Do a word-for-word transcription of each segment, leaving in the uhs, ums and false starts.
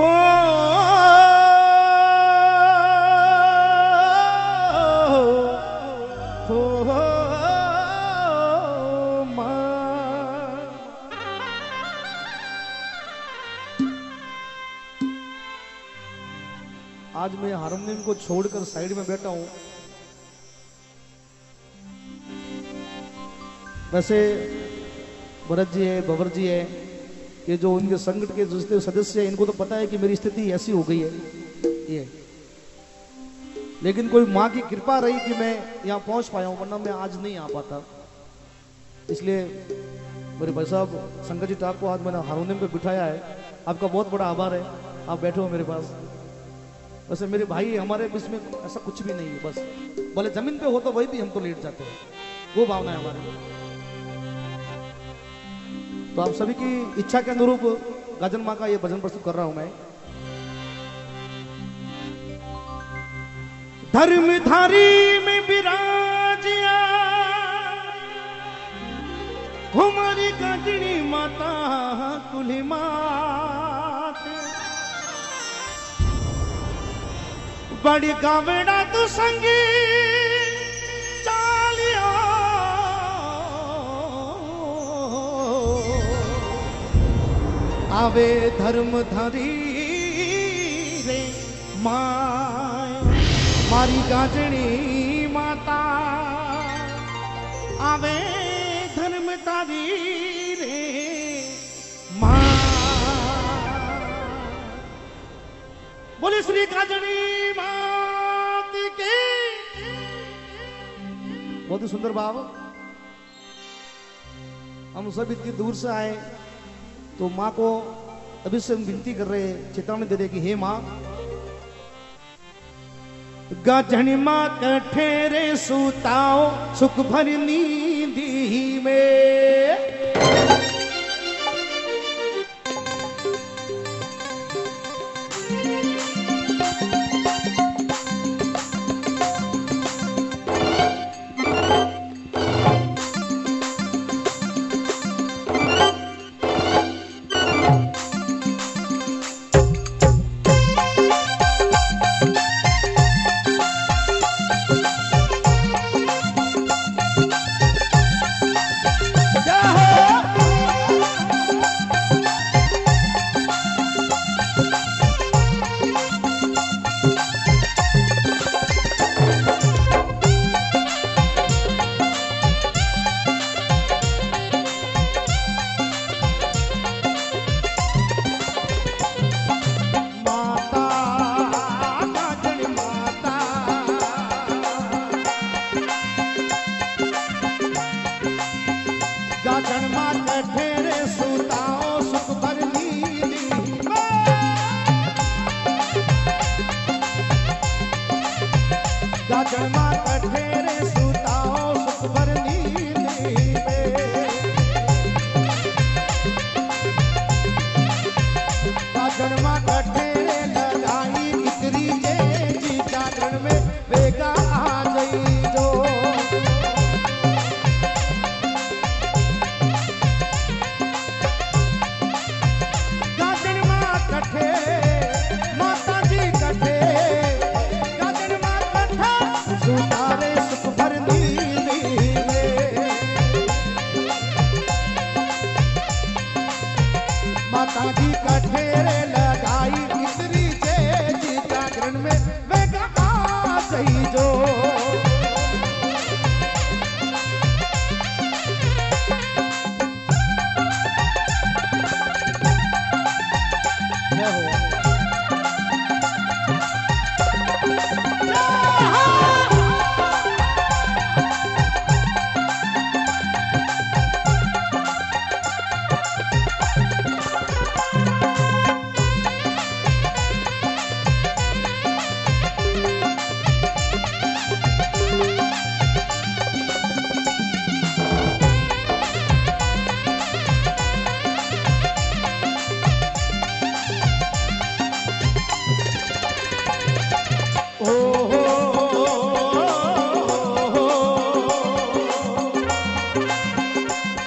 हो आज मैं हारमोनियम को छोड़कर साइड में बैठा हूं। वैसे भरत जी है, बबर जी है, ये जो उनके संगठन के जितने सदस्य हैं, इनको तो पता है कि मेरी स्थिति ऐसी हो गई है ये, लेकिन कोई माँ की कृपा रही कि मैं यहाँ पहुंच पाया हूं, वरना मैं आज नहीं आ पाता। इसलिए मेरे भाई साहब शंकर जी टाक को आज मैंने हारमोनियम पे बिठाया है। आपका बहुत बड़ा आभार है, आप बैठे हो मेरे पास। वैसे मेरे भाई हमारे बीच में ऐसा कुछ भी नहीं है, बस भले जमीन पे हो तो वही भी हम तो लेट जाते हैं, वो भावना है हमारी। तो आप सभी की इच्छा के अनुरूप गाजन माँ का ये भजन प्रस्तुत कर रहा हूं मैं। धर्मधारी में विराजिया हमारी गाजनी माता कुली मात, बड़ी गावड़ा तू संगी चालिया, आवे धर्मधारी रे माय मारी गाजनी माता, आवे धर्मधारी रे मां। बोले श्री गाजनी माती के। बहुत ही सुंदर भाव। हम सब इतनी दूर से आए तो माँ को अभी से हम विनती कर रहे हैं, चेतावनी दे रहे कि हे माँ, गाजनी माँ कठेरे सुताओ सुख भरी नींदी में,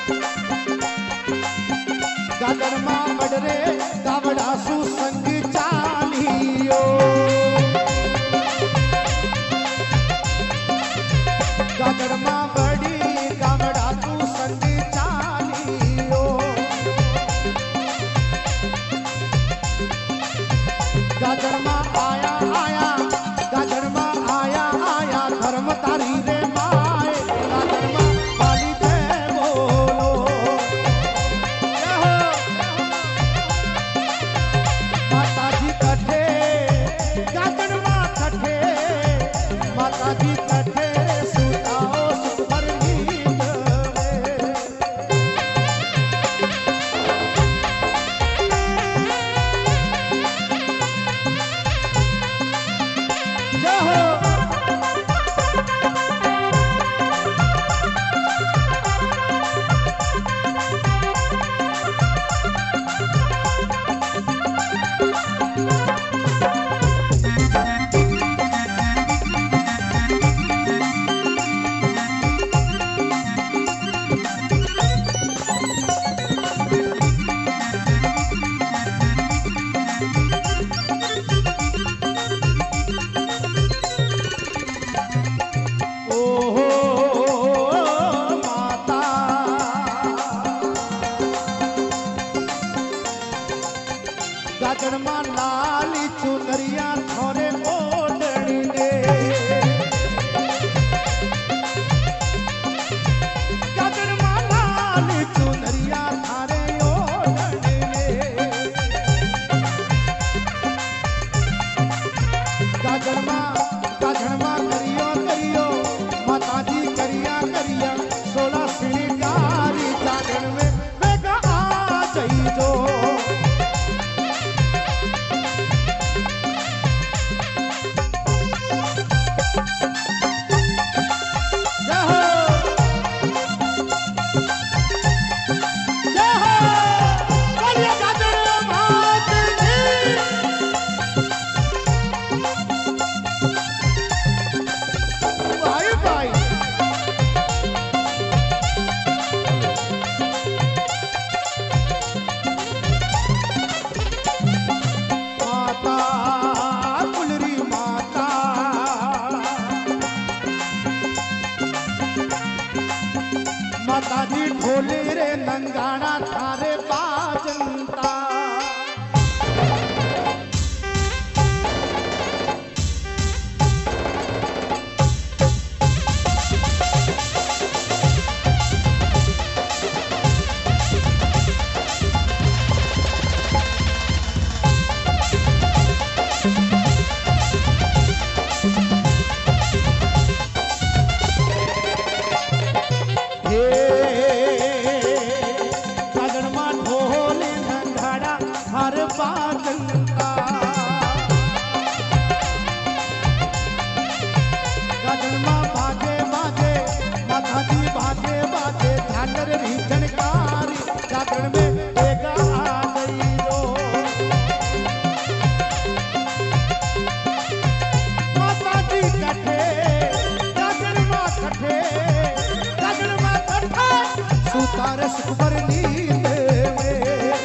गाजर मां बडरे गावड़ा सु संग चा માં બડી ગામડા તું સંગી ચાલીઓ ગાજરમાં આયા આયા ગાજરમાં આયા આયા ધર્મ તારી રે માય ગાજરમાં વાલી દે બોલો માતાજી કઠે ગાજરમાં કઠે માતાજી કઠે સુતાઓ સુપર ગીત જય હો ઓહો માતા ગાજરમાં લાલી ચુનરિયા થોરે ઓઢણીને ગાજરમાં લાલી ચુનરિયા થારે ઓઢણીને ગાજરમાં ગાજરમાં કરિયો કરિયો માતાજી કરિયા કરિયા સોલા શ્રીકારી ગાજણ મે વેગા આ જઈજો જય હો જય હો કરિયા ગાજણ માતજી ભાઈ ભાઈ માતા કુલરી માતા માતાજી ઢોલે રે નંગાણા થારે બાજંતા હે ગાજણમાં ઢોલે નંગાડા હર બાજંતા ગાજણમાં બાજે બાજે માતાજી બાજે બાજે ઝાકર રીઝણકારી ગાજણ મે ભેગા આ ગઈ રો માતાજી કઠે ગાજણમાં કઠે ગાજણમાં કઠે સુતાર સુખબર નીંદ મે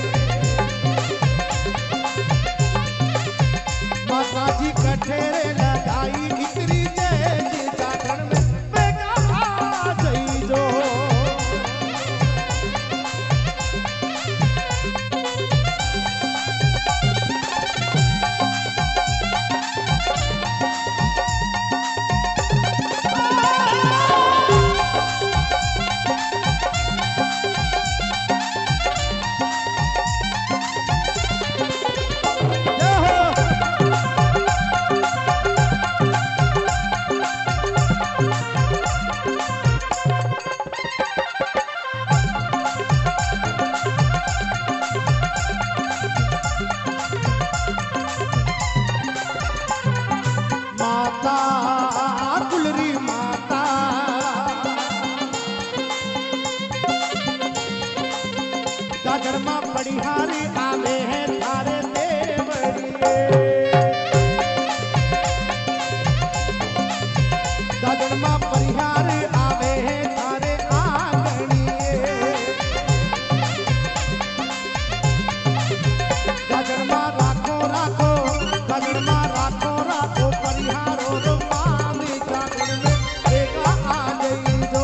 માતાજી કઠે રે લગાઈ ઇતરી જે ગાજણ મે ભેગા આ જઈજો જય હો માતા કુલરી માતા ગાજણમાં પડિહારી આવે હે થારે દેવડીએ ગાજણમાં પરિહારી આવે હે થારે આંગણીએ ગાજણમાં રાખો રાખો ગાજણમાં રાખો રાખો પરિહારો રો મામી ગાજણ મે ભેગા આ જઈજો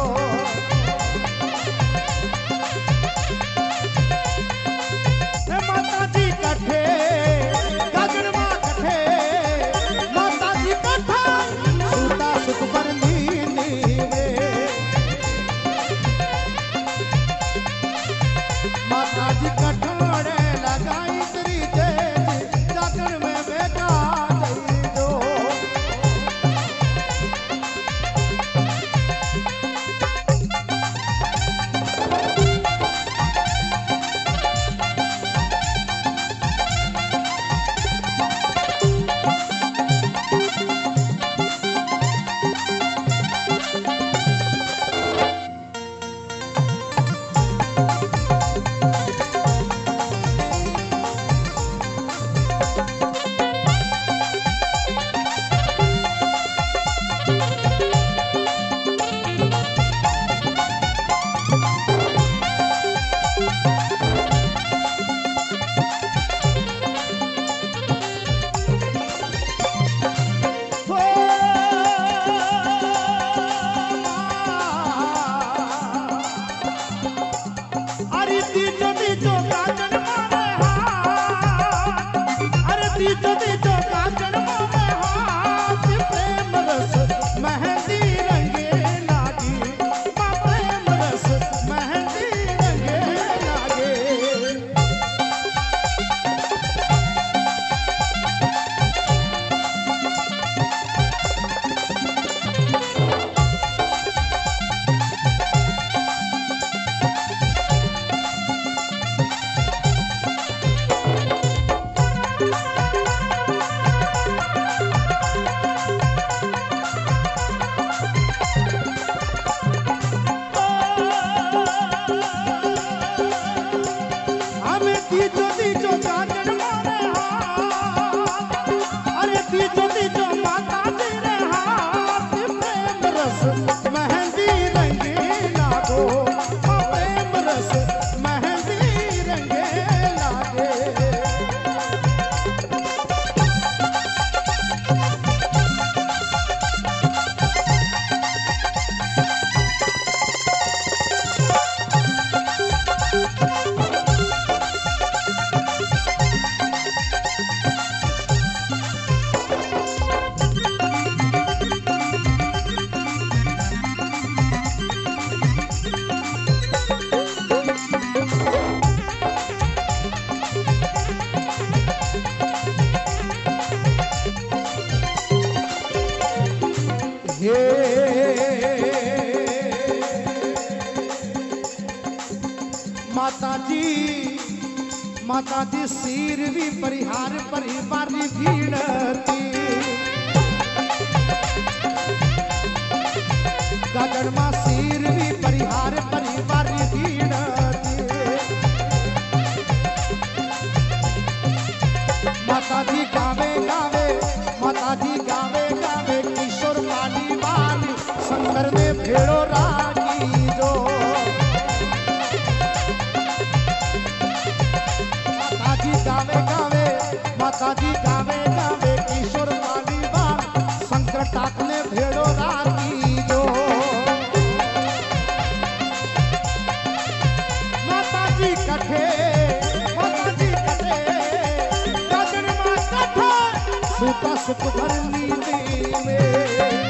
माता जी माता जी सिर भी परिहार परिवार भीड़ गाजर मा सिर भी परिहार परिवार भीड़ माता जी गावे गावे माता जी गावे गावे किशोर वाली वाली शंकर में भेड़ो रागी जो माता जी गावे गावे माता जी गावे गावे किशोर वाली वाली शंकर टाक में भेड़ो रागी जो माता जी कठे माता जी कठे गाजर मा कठे सूता सुख भर नींदी में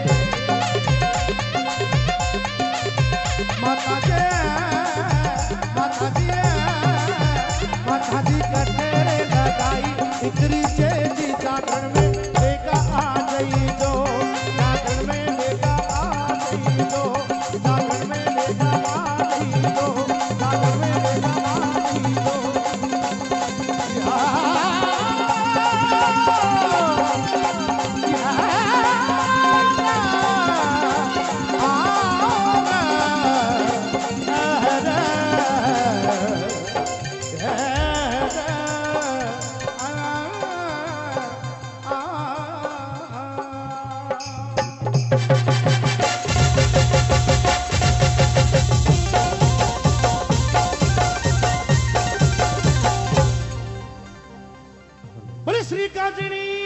माता जी माता जी माता जी कठे लगाई इकरी से जी जागरण में लेगा आ गई दो जागरण में लेगा आ गई दो जागरण में लेगा आ गई दो जागरण में लेगा आ गई दो श्री काजनी